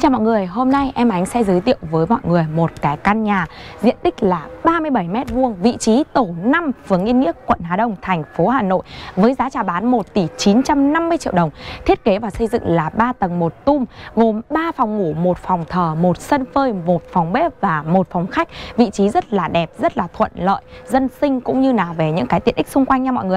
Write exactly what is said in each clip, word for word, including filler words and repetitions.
Chào mọi người, hôm nay em Ánh sẽ giới thiệu với mọi người một cái căn nhà diện tích là ba mươi bảy mét vuông, vị trí tổ năm, phường Yên Nghĩa, quận Hà Đông, thành phố Hà Nội, với giá chào bán một tỷ chín trăm năm mươi triệu đồng. Thiết kế và xây dựng là ba tầng một tum, gồm ba phòng ngủ, một phòng thờ, một sân phơi, một phòng bếp và một phòng khách. Vị trí rất là đẹp, rất là thuận lợi, dân sinh cũng như là về những cái tiện ích xung quanh nha mọi người.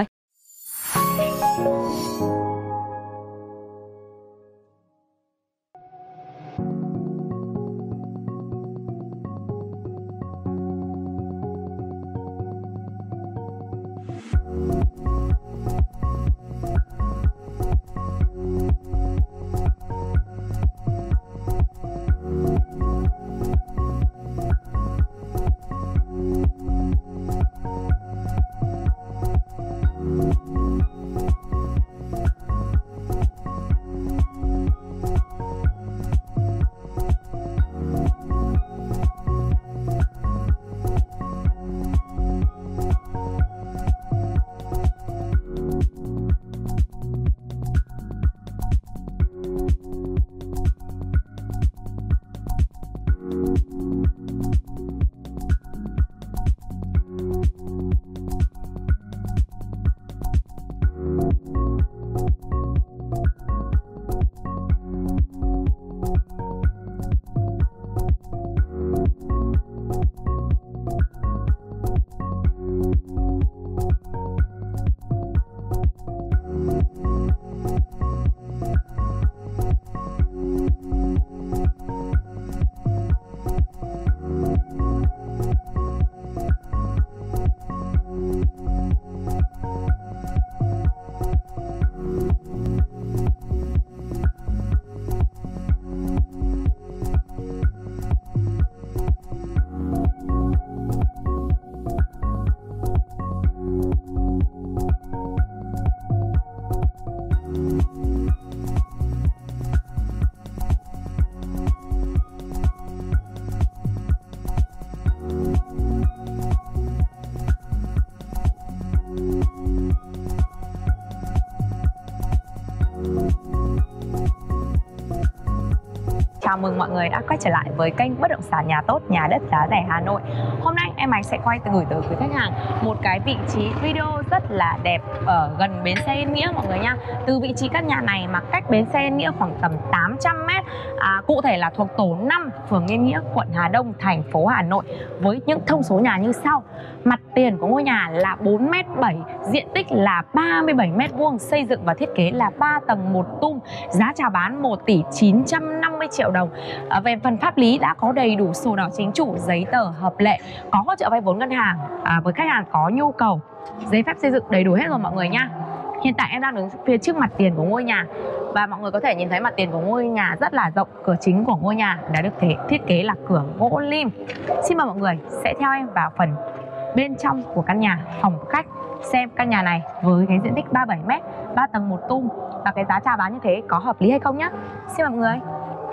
Chào mừng mọi người đã quay trở lại với kênh Bất động sản nhà tốt, nhà đất giá rẻ Hà Nội. Hôm nay em Ánh sẽ quay từ gửi tới quý khách hàng một cái vị trí video rất là đẹp ở gần bến xe Yên Nghĩa mọi người nha. Từ vị trí căn nhà này mà cách bến xe Yên Nghĩa khoảng tầm tám trăm mét, à, cụ thể là thuộc tổ năm, phường Yên Nghĩa, quận Hà Đông, thành phố Hà Nội, với những thông số nhà như sau. Mặt tiền của ngôi nhà là bốn mét bảy, diện tích là ba mươi bảy mét vuông, xây dựng và thiết kế là ba tầng một tum, giá chào bán một tỷ chín trăm năm mươi triệu đồng. À, về phần pháp lý đã có đầy đủ sổ đỏ chính chủ, giấy tờ hợp lệ, có hỗ trợ vay vốn ngân hàng à, với khách hàng có nhu cầu, giấy phép xây dựng đầy đủ hết rồi mọi người nha. Hiện tại em đang đứng phía trước mặt tiền của ngôi nhà và mọi người có thể nhìn thấy mặt tiền của ngôi nhà rất là rộng. Cửa chính của ngôi nhà đã được thể thiết kế là cửa gỗ lim. Xin mời mọi người sẽ theo em vào phần bên trong của căn nhà, phòng khách, xem căn nhà này với cái diện tích ba mươi bảy mét, ba tầng một tum và cái giá chào bán như thế có hợp lý hay không nhé. Xin mời mọi người.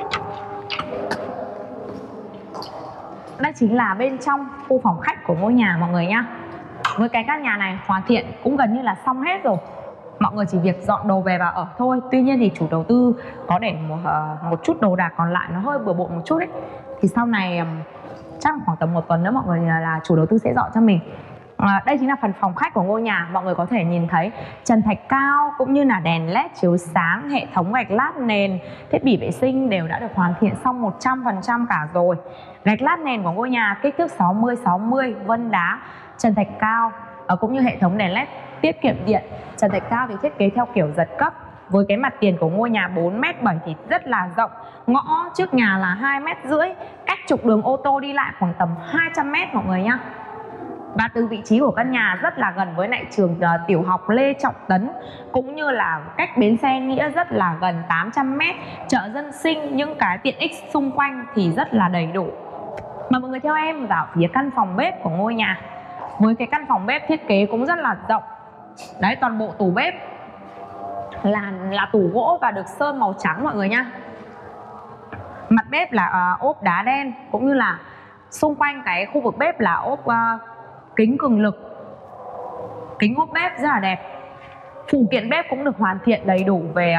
Đây chính là bên trong khu phòng khách của ngôi nhà mọi người nha. Với cái căn nhà này hoàn thiện cũng gần như là xong hết rồi, mọi người chỉ việc dọn đồ về và ở thôi. Tuy nhiên thì chủ đầu tư có để một, uh, một chút đồ đạc còn lại nó hơi bừa bộn một chút ấy, thì sau này um, chắc khoảng tầm một tuần nữa mọi người là, là chủ đầu tư sẽ dọn cho mình. À, đây chính là phần phòng khách của ngôi nhà. Mọi người có thể nhìn thấy trần thạch cao cũng như là đèn led chiếu sáng, hệ thống gạch lát nền, thiết bị vệ sinh đều đã được hoàn thiện xong một trăm phần trăm cả rồi. Gạch lát nền của ngôi nhà kích thước sáu mươi sáu mươi, vân đá, trần thạch cao à, cũng như hệ thống đèn led tiết kiệm điện. Trần thạch cao thì thiết kế theo kiểu giật cấp. Với cái mặt tiền của ngôi nhà bốn mét bảy thì rất là rộng. Ngõ trước nhà là hai mét rưỡi, cách trục đường ô tô đi lại khoảng tầm hai trăm mét mọi người nhá. Và từ vị trí của căn nhà rất là gần với lại trường uh, tiểu học Lê Trọng Tấn, cũng như là cách bến xe Nghĩa rất là gần tám trăm mét, chợ dân sinh, những cái tiện ích xung quanh thì rất là đầy đủ. Mà mọi người theo em vào phía căn phòng bếp của ngôi nhà. Với cái căn phòng bếp thiết kế cũng rất là rộng. Đấy, toàn bộ tủ bếp là là tủ gỗ và được sơn màu trắng mọi người nha. Mặt bếp là uh, ốp đá đen, cũng như là xung quanh cái khu vực bếp là ốp uh, kính cường lực, kính ốp bếp rất là đẹp. Phụ kiện bếp cũng được hoàn thiện đầy đủ về uh,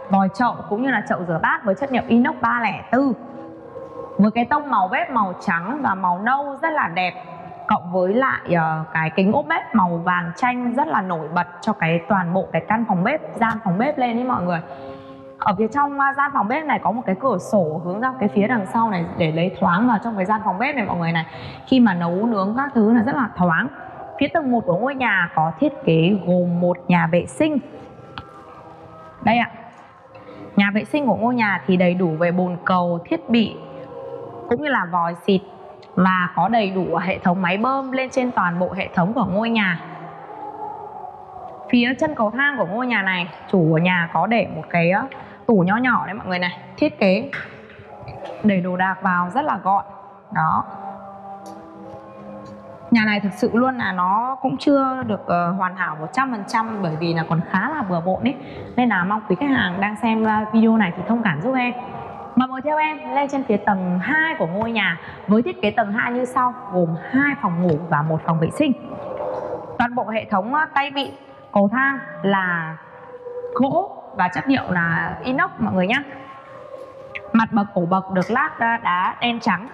vòi chậu cũng như là chậu rửa bát với chất liệu inox ba không bốn, với cái tông màu bếp màu trắng và màu nâu rất là đẹp, cộng với lại uh, cái kính ốp bếp màu vàng chanh rất là nổi bật cho cái toàn bộ cái căn phòng bếp, gian phòng bếp lên ý mọi người. Ở phía trong uh, gian phòng bếp này có một cái cửa sổ hướng ra cái phía đằng sau này để lấy thoáng vào trong cái gian phòng bếp này mọi người này. Khi mà nấu nướng các thứ là rất là thoáng. Phía tầng một của ngôi nhà có thiết kế gồm một nhà vệ sinh. Đây ạ. Nhà vệ sinh của ngôi nhà thì đầy đủ về bồn cầu, thiết bị cũng như là vòi xịt, và có đầy đủ hệ thống máy bơm lên trên toàn bộ hệ thống của ngôi nhà. Phía chân cầu thang của ngôi nhà này, chủ của nhà có để một cái tủ nhỏ nhỏ đấy mọi người này. Thiết kế để đồ đạc vào rất là gọn. Đó. Nhà này thực sự luôn là nó cũng chưa được uh, hoàn hảo một trăm phần trăm, bởi vì là còn khá là bừa bộn ấy. Nên là mong quý khách hàng đang xem video này thì thông cảm giúp em. Mà mời theo em lên trên phía tầng hai của ngôi nhà với thiết kế tầng hai như sau, gồm hai phòng ngủ và một phòng vệ sinh. Toàn bộ hệ thống tay vịn cầu thang là gỗ và chất liệu là inox mọi người nhé. Mặt bậc cổ bậc được lát đá đen trắng.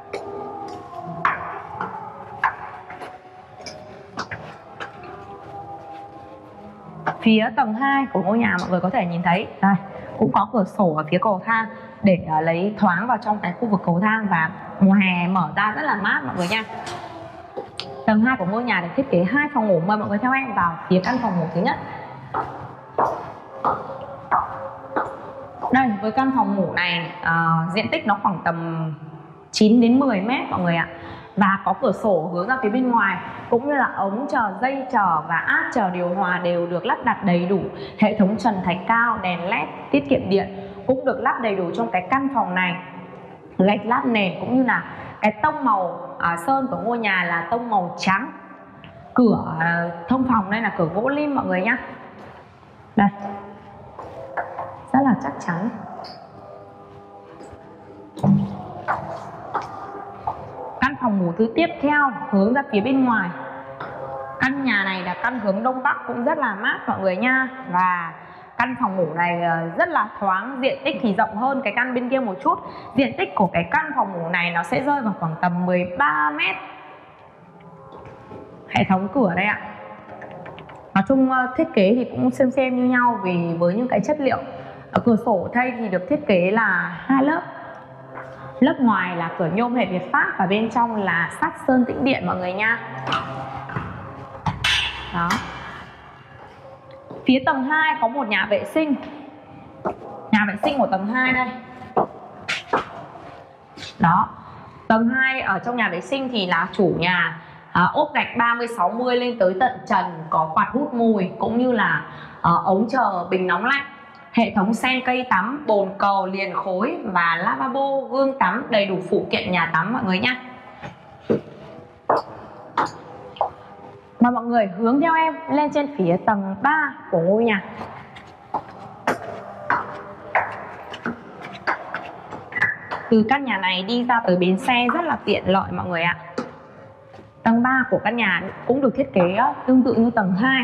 Phía tầng hai của ngôi nhà mọi người có thể nhìn thấy đây, cũng có cửa sổ ở phía cầu thang để uh, lấy thoáng vào trong cái khu vực cầu thang, và mùa hè mở ra rất là mát mọi người nha. Tầng hai của ngôi nhà được thiết kế hai phòng ngủ. Mời mọi người theo em vào phía căn phòng ngủ thứ nhất. Đây, với căn phòng ngủ này uh, diện tích nó khoảng tầm chín đến mười mét mọi người ạ. Và có cửa sổ hướng ra phía bên ngoài, cũng như là ống chờ, dây chờ và áp chờ điều hòa đều được lắp đặt đầy đủ. Hệ thống trần thạch cao, đèn led tiết kiệm điện cũng được lắp đầy đủ trong cái căn phòng này. Gạch lát nền cũng như là cái tông màu à, sơn của ngôi nhà là tông màu trắng. Cửa à, thông phòng đây là cửa gỗ lim mọi người nhé. Đây, rất là chắc chắn. Căn phòng ngủ thứ tiếp theo hướng ra phía bên ngoài. Căn nhà này là căn hướng đông bắc, cũng rất là mát mọi người nha. Và căn phòng ngủ này rất là thoáng, diện tích thì rộng hơn cái căn bên kia một chút. Diện tích của cái căn phòng ngủ này nó sẽ rơi vào khoảng tầm mười ba mét. Hệ thống cửa đây ạ. Nói chung thiết kế thì cũng xem xem như nhau, vì với những cái chất liệu. Ở cửa sổ thay thì được thiết kế là hai lớp. Lớp ngoài là cửa nhôm hệ Việt Pháp và bên trong là sắt sơn tĩnh điện mọi người nha. Đó. Phía tầng hai có một nhà vệ sinh. Nhà vệ sinh của tầng hai đây. Đó. Tầng hai ở trong nhà vệ sinh thì là chủ nhà à, ốp gạch ba mươi sáu mươi lên tới tận trần, có quạt hút mùi cũng như là à, ống chờ bình nóng lạnh. Hệ thống sen cây tắm, bồn cầu liền khối và lavabo, gương tắm, đầy đủ phụ kiện nhà tắm mọi người nhé. Và mọi người hướng theo em lên trên phía tầng ba của ngôi nhà. Từ căn nhà này đi ra tới bến xe rất là tiện lợi mọi người ạ. Tầng ba của căn nhà cũng được thiết kế tương tự như tầng hai.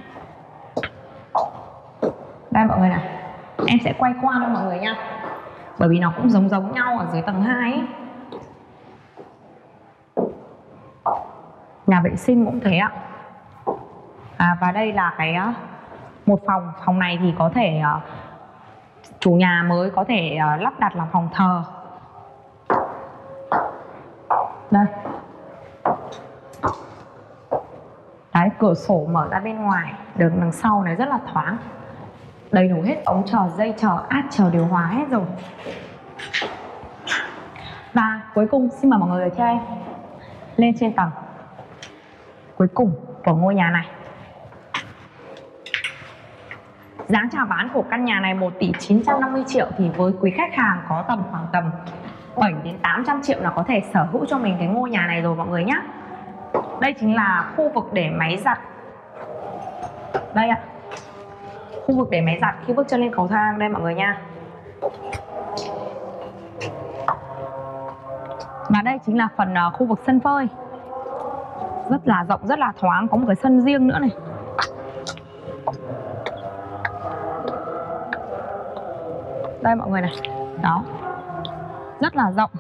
Đây mọi người này, em sẽ quay qua cho mọi người nha, bởi vì nó cũng giống giống nhau ở dưới tầng hai ấy. Nhà vệ sinh cũng thế ạ. À, và đây là cái một phòng. Phòng này thì có thể chủ nhà mới có thể lắp đặt làm phòng thờ. Đây. Đấy, cửa sổ mở ra bên ngoài, đường đằng sau này rất là thoáng. Đầy đủ hết ống chờ, dây chờ, át chờ, điều hòa hết rồi. Và cuối cùng xin mời mọi người theo em lên trên tầng cuối cùng của ngôi nhà này. Giá chào bán của căn nhà này một tỷ chín trăm năm mươi triệu, thì với quý khách hàng có tầm khoảng tầm bảy đến tám trăm triệu là có thể sở hữu cho mình cái ngôi nhà này rồi mọi người nhé. Đây chính là khu vực để máy giặt. Đây ạ. Khu vực để máy giặt khi bước chân lên cầu thang đây mọi người nha. Và đây chính là phần uh, khu vực sân phơi. Rất là rộng, rất là thoáng, có một cái sân riêng nữa này. Đây mọi người này. Đó. Rất là rộng.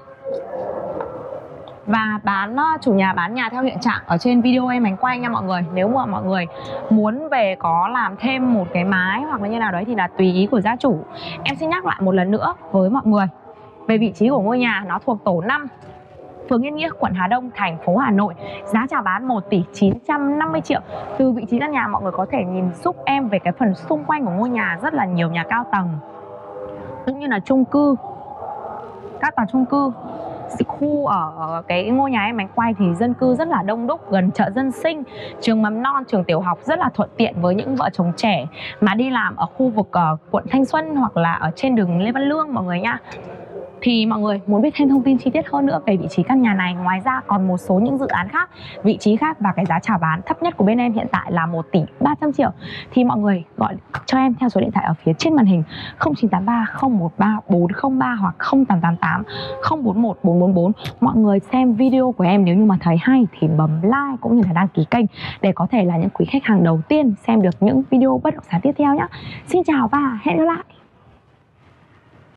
Và bán chủ nhà bán nhà theo hiện trạng ở trên video em ánh quay nha mọi người. Nếu mà mọi người muốn về có làm thêm một cái mái hoặc là như nào đấy thì là tùy ý của gia chủ. Em xin nhắc lại một lần nữa với mọi người về vị trí của ngôi nhà. Nó thuộc tổ năm, phường Yên Nghĩa, quận Hà Đông, thành phố Hà Nội. Giá chào bán một tỷ chín trăm năm mươi triệu. Từ vị trí căn nhà mọi người có thể nhìn giúp em về cái phần xung quanh của ngôi nhà. Rất là nhiều nhà cao tầng cũng như là chung cư, các tòa chung cư. Khu ở cái ngôi nhà em ánh quay thì dân cư rất là đông đúc, gần chợ dân sinh, trường mầm non, trường tiểu học, rất là thuận tiện với những vợ chồng trẻ mà đi làm ở khu vực ở quận Thanh Xuân hoặc là ở trên đường Lê Văn Lương mọi người nha. Thì mọi người muốn biết thêm thông tin chi tiết hơn nữa về vị trí căn nhà này, ngoài ra còn một số những dự án khác, vị trí khác và cái giá chào bán thấp nhất của bên em hiện tại là một tỷ ba trăm triệu, thì mọi người gọi cho em theo số điện thoại ở phía trên màn hình không chín tám ba không một ba bốn không ba hoặc không tám tám tám không bốn một bốn bốn bốn. Mọi người xem video của em nếu như mà thấy hay thì bấm like cũng như là đăng ký kênh để có thể là những quý khách hàng đầu tiên xem được những video bất động sản tiếp theo nhé. Xin chào và hẹn gặp lại.